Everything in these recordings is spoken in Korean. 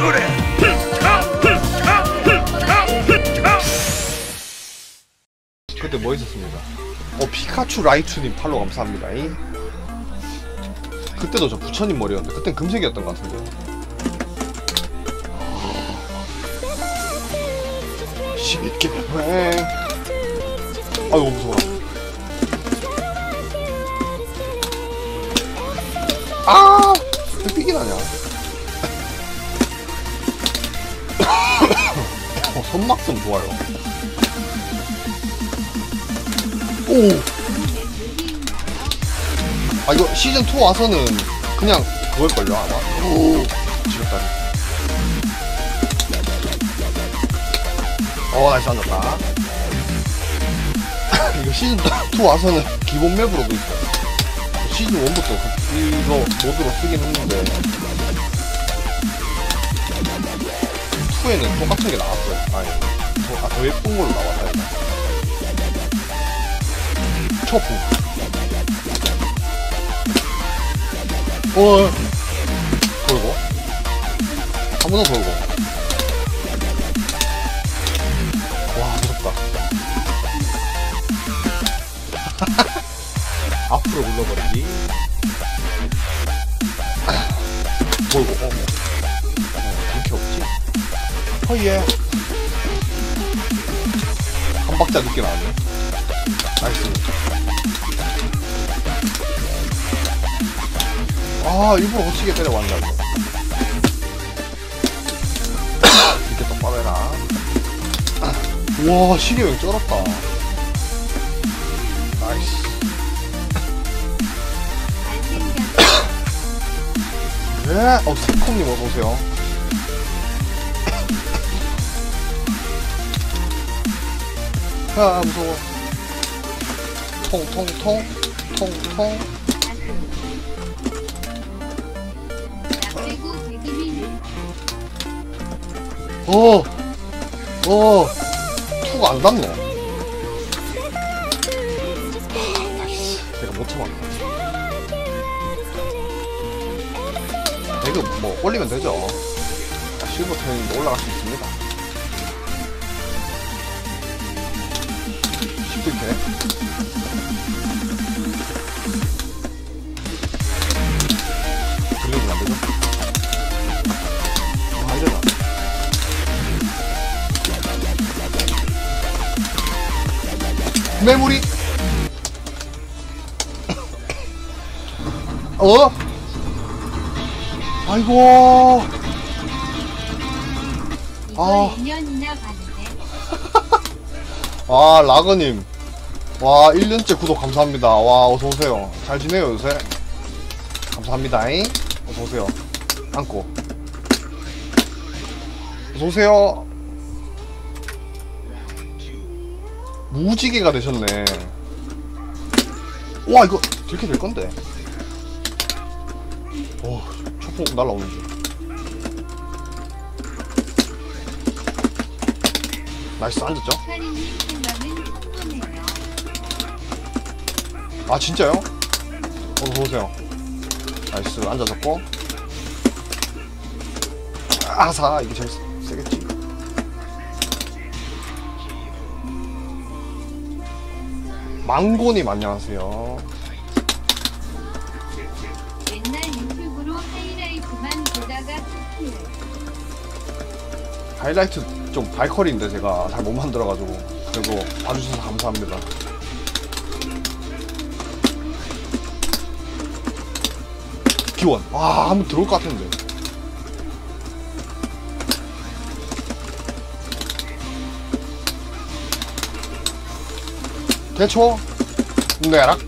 그때 뭐 있었습니까? 피카츄 라이츄님 팔로우 감사합니다. 그때도 저 부처님 머리였는데 그땐 금색이었던 것 같은데. 시계 왜? 아이고 무서워. 아! 왜 삐기 나냐? 손막좀 좋아요. 오! 아 이거 시즌2 와서는 그냥 그걸걸요 아마? 오! 지렸다니. 나이스 앉았다. 이거 시즌2 와서는 기본 맵으로도 있어요. 시즌1부터 이거 모드로 쓰긴 했는데 2에는 똑같은 게 나왔어요. 아니 더 예쁜 걸로 나왔다 이거. 초풍. 돌고 한 번 더 돌고. 와 무섭다. 앞으로 굴러버리기. 돌고. 그렇게 없지. 허예. 한 박자 늦게 나왔네. 나이스. 일부러 거치게 때려왔나 봐. 이렇게 똑바로 해라. 와, 시계형 쩔었다. 나이스. 네, 세콤님 어서오세요. 무서워. 통통통, 통통. 투가 안 닿네. 나이스. 내가 못 참았다. 이거 뭐 올리면 되죠. 실버 테닝도 올라갈 수 있습니다. 쉽게 들리면 안 되죠? 이러나. 메모리. 아이고. 2년이나 가는데. 라거님. 1년째 구독 감사합니다. 어서오세요. 잘 지내요, 요새? 감사합니다. 어서오세요. 안고. 어서오세요. 무지개가 되셨네. 이거 이렇게 될 건데. 초폭 날라오는 줄. 나이스, 앉았죠? 진짜요? 어서오세요. 나이스, 앉아졌고. 이게 제일 세겠지. 망고님 안녕하세요. 옛날 유튜브로 하이라이트만 보다가 하이라이트 좀 발컬인데 제가 잘 못 만들어가지고. 그래도 봐주셔서 감사합니다. 기원. 한번 들어올 것 같은데. 대초 내락.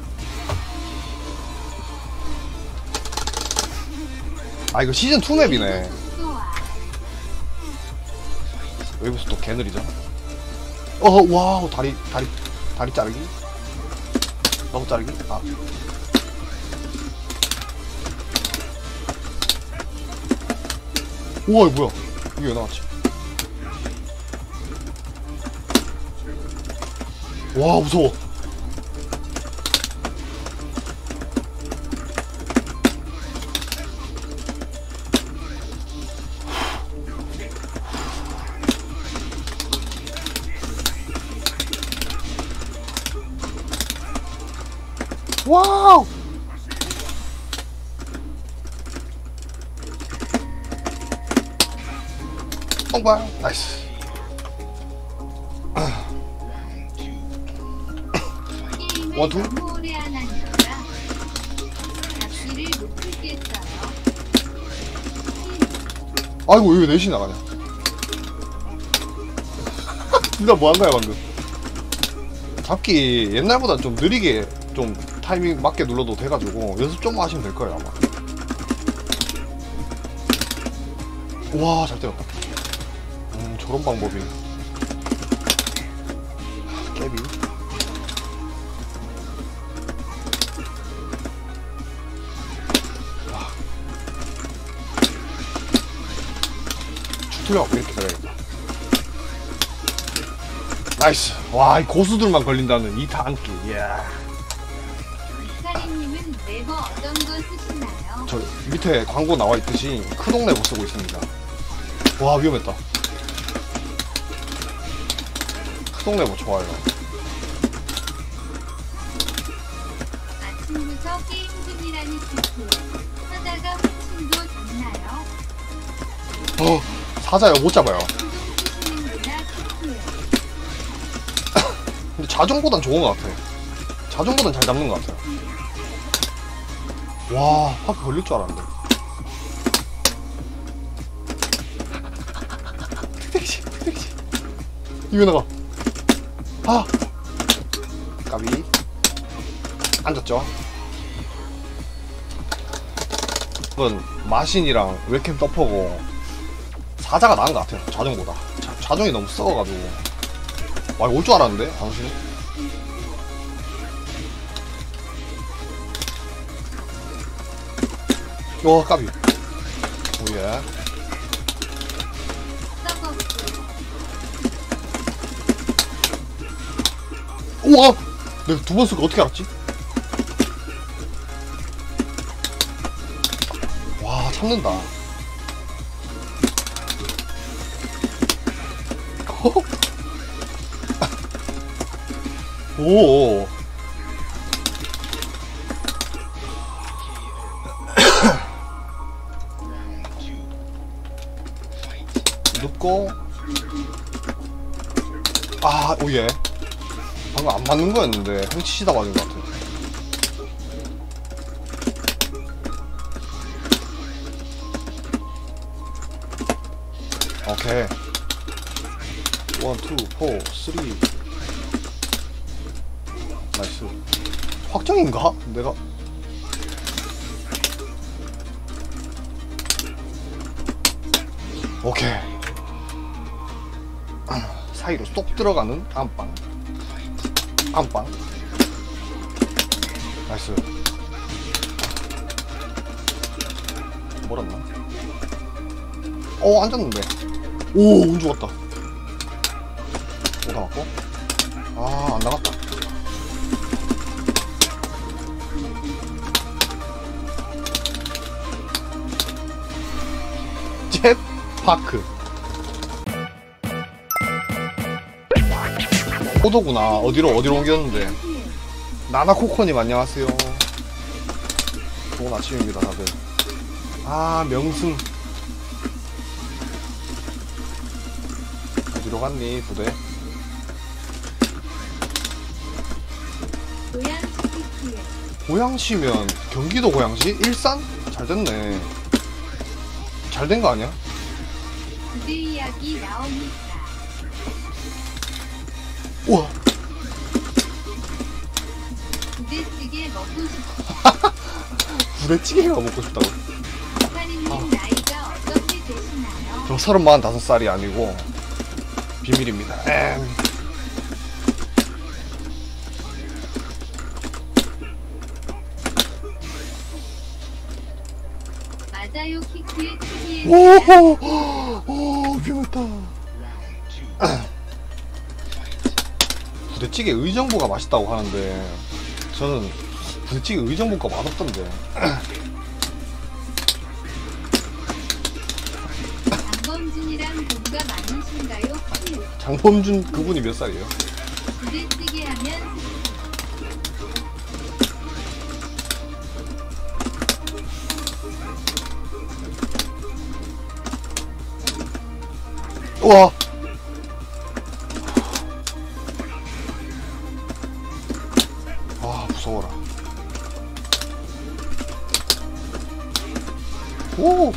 이거 시즌2 맵이네. 여기서 또 개느리죠. 와우. 다리 자르기. 너무 자르기. 우와, 이거 뭐야. 이게 왜 나왔지? 와, 무서워. 와우. 뻥발. 나이스. 게임을 원투? 너무 오래 안 하니까 잡기를 못 풀겠어요. 아이고 왜 넷이 나가냐. 둘 다 뭐한 거야 방금. 잡기 옛날보다 좀 느리게 좀 타이밍 맞게 눌러도 돼가지고 연습 좀 하시면 될 거예요 아마. 와 잘 때렸다. 저런 방법이. 깨비. 추틀려갖고 이렇게 잘해야겠다. 나이스. 와, 이 고수들만 걸린다는 이 타안기. 이야. 사리님은 네버 어떤 거 쓰시나요? 저 밑에 광고 나와 있듯이 크동 네버 쓰고 있습니다. 와, 위험했다. 크동 네버 좋아요. 아침부터 게임 중이라니 기분. 하다가 호칭도 좋나요? 사자요, 못 잡아요. 운동 쓰시는구나 키트. 근데 자종보단 좋은 것 같아. 자종보단 잘 잡는 것 같아요. 와, 확 걸릴 줄 알았는데. 이거 나가. 아! 까비. 앉았죠? 이건 마신이랑 웹캠 서퍼고 사자가 나은 것 같아요. 자종보다. 자종이 너무 썩어가지고. 와, 올 줄 알았는데? 당신은? 와, 까비. 오예. 우와! 내가 두 번 쓸 거 어떻게 알았지? 와, 참는다. 오. 눕고. 아, 오예. 방금 안 맞는 거였는데 훔치시다 맞은 것 같아. 오케이. 1, 2, 4, 3. 나이스. 확정인가? 내가. 오케이. 사이로 쏙 들어가는 안방. 안방. 나이스. 멀었나? 앉았는데. 오, 운 죽었다. 못 나갔고. 아, 안 나갔다. jet파크. 포도구나. 어디로 옮겼는데. 나나코코님 안녕하세요. 좋은 아침입니다 다들. 아, 명승. 어디로 갔니 부대? 고양시면 경기도 고양시? 일산? 잘됐네. 잘된 거 아니야? 부대 이야기 나오니까. 우와. 부대찌개 먹고 싶어. 부대찌개가 먹고 싶다고? 사리님 나이가 어떻게 되시나요? 저 35살이 아니고 비밀입니다. 맞아요 키크의 특이의 오호! 위험했다. 부대찌개 의정부가 맛있다고 하는데 저는 부대찌개 의정부가 맛없던데. 장범준이랑 동가 많으신가요? 장범준 그분이 몇 살이에요? 부대찌개 하면 우와. 아, 무서워라. 오.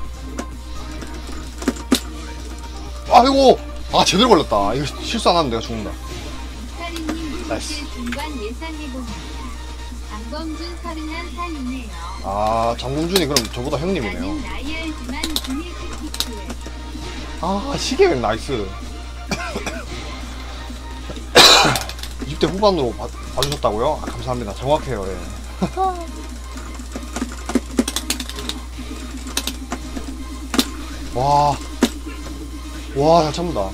아이고. 아, 제대로 걸렸다. 이거 실수 안 하면 내가 죽는다. 이카리님 나이스. 60대 중반 예상해봅니다. 장범준 31살이네요. 아, 장봉준이 그럼 저보다 형님이네요. 나는 나이 알지만 비밀 키키키에 아, 시계백 나이스. 20대 후반으로 봐주셨다고요? 아, 감사합니다. 정확해요. 예. 와, 와, 잘 참는다.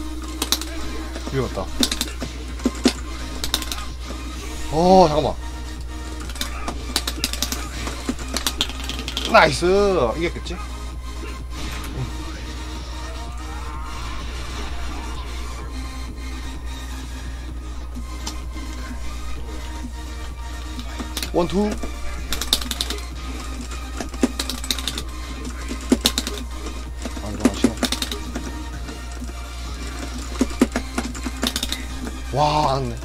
위험했다. 잠깐만. 나이스. 이겼겠지? 원, 투. 아, 이거 싫어. 와, 안 왔네.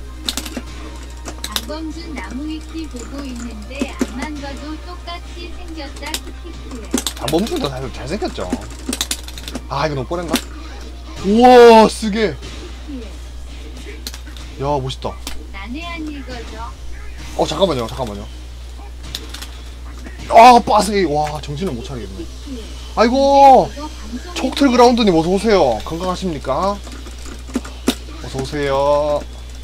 장범준 나무위키 보고 있는데 앞만 봐도 똑같이 생겼다 키키키에. 장범준도 사실 잘생겼죠. 아, 이거 너무 뻔했나? 우와, 쓰게. 야, 멋있다. 난해 안 읽어져. 잠깐만요. 아, 빠세기. 와, 정신을 못 차리겠네. 키키에. 아이고, 이거 방송 촉틀 그라운드님 어서오세요. 건강하십니까? 어서오세요.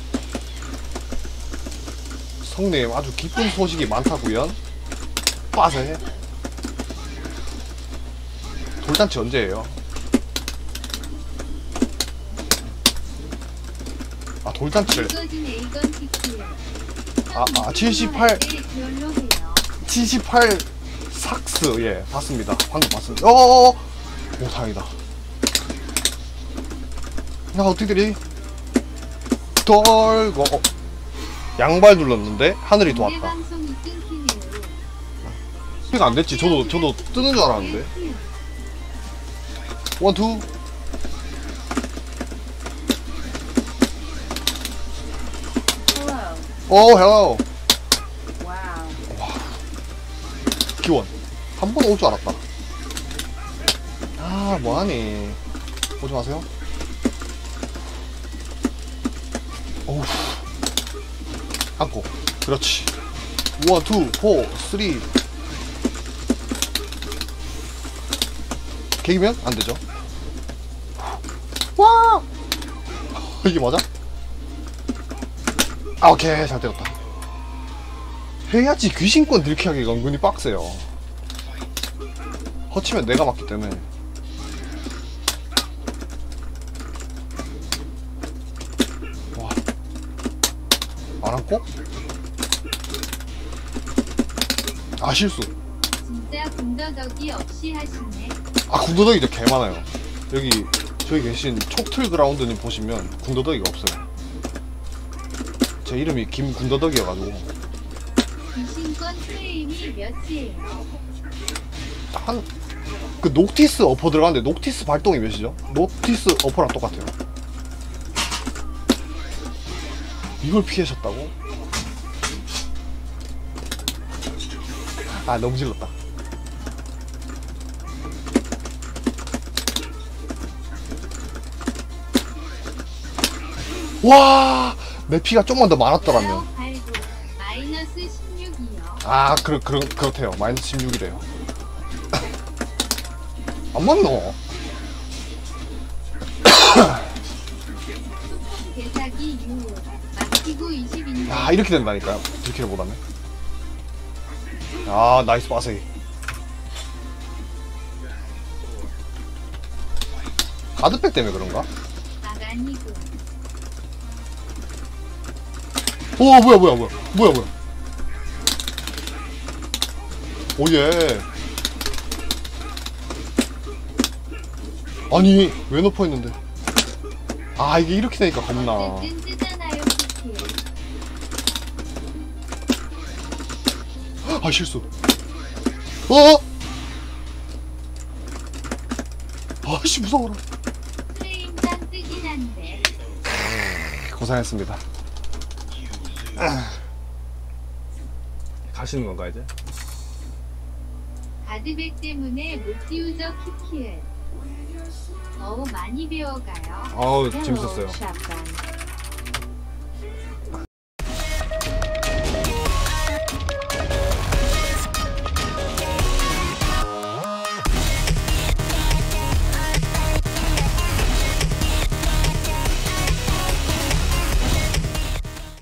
성님, 아주 기쁜 소식이 많다구요. 빠세. 돌잔치 언제예요? 아, 돌잔치를. 읽어진 에이건 키키에. 78. 별로해요. 78 삭스. 예, 봤습니다. 방금 봤습니다. 오, 다행이다. 나 어떻게 되리? 돌고. 양발 눌렀는데 하늘이 내 도왔다. 방송이 끊기네요. 피가 안 됐지. 저도 뜨는 줄 알았는데. 원, 투. 오, 헬로. 기원. 한 번 올 줄 알았다. 아, 뭐하니. 오지 마세요. 어우. 안고. 그렇지. 1, 2, 4, 3. 개기면 안 되죠. 와! 이게 맞아? 아, 오케이. 잘 때렸다. 해야지. 귀신권 들키하기가 은근히 빡세요. 허치면 내가 맞기 때문에. 와. 안 안고? 아, 실수. 진짜 군더더기 없이 하시네. 아, 군더더기도 개 많아요. 여기 저기 계신 촉틀 그라운드님 보시면 군더더기가 없어요. 제 이름이 김군더더기여가지고. 귀신권 프레임이 몇이에요? 그 녹티스 어퍼 들어가는데 녹티스 발동이 몇이죠? 녹티스 어퍼랑 똑같아요. 이걸 피하셨다고? 아, 너무 질렀다. 와, 내 피가 좀만 더 많았더라면. 마이너스 16이요. 아, 그렇대요. 마이너스 16이래요. 안 맞노? 대사기 6. 마치고 20인데. 야, 이렇게 된다니까요. 들키를 못하네. 아, 나이스 빠세기. 가드백 때문에 그런가? 아가니고. 오, 뭐야. 오예. 아니, 왜 높아있는데? 아, 이게 이렇게 되니까 겁나. 어쨌든 뜨잖아요, 키키. 아, 실수. 어? 아씨 무서워라. 프레임상 뜨긴 한데. 고생했습니다. 가시는 건가 이제? 가드백 때문에 못 띄우죠 키키을. 너무 많이 배워가요. 아우 재밌었어요. 샷건.